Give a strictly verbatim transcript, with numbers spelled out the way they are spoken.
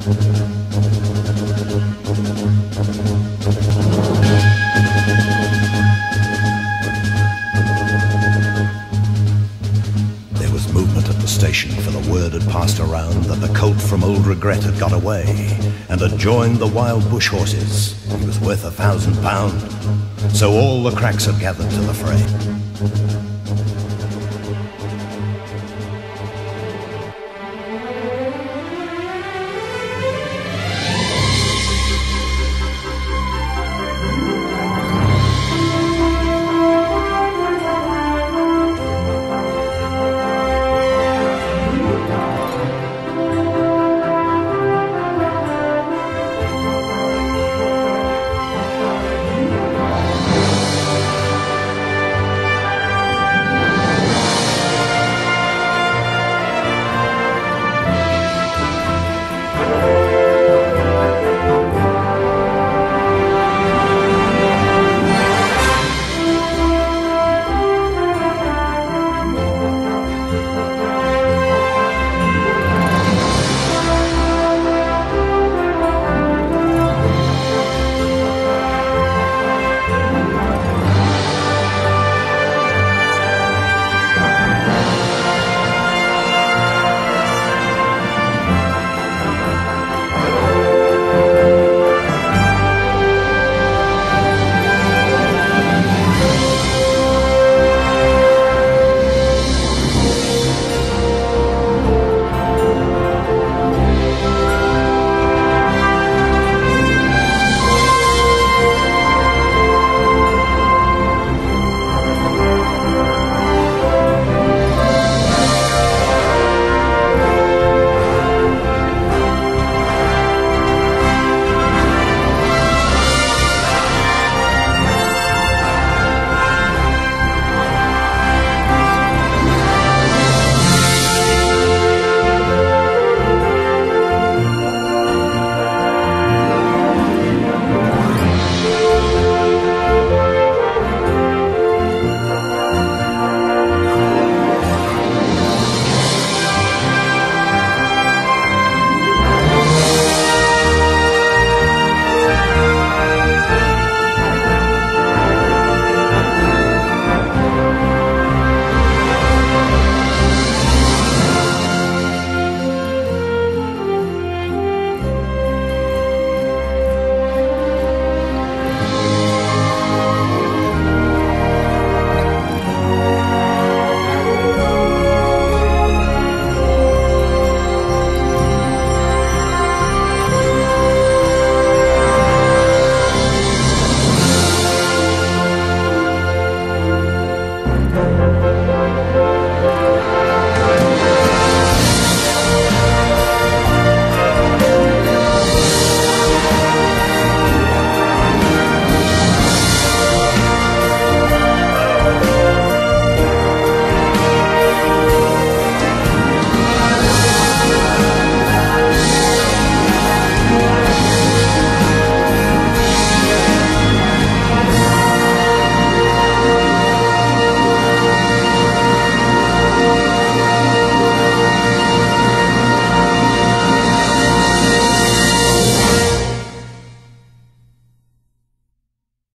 There was movement at the station, for the word had passed around that the colt from Old Regret had got away and had joined the wild bush horses. He was worth a thousand pound, so all the cracks had gathered to the fray.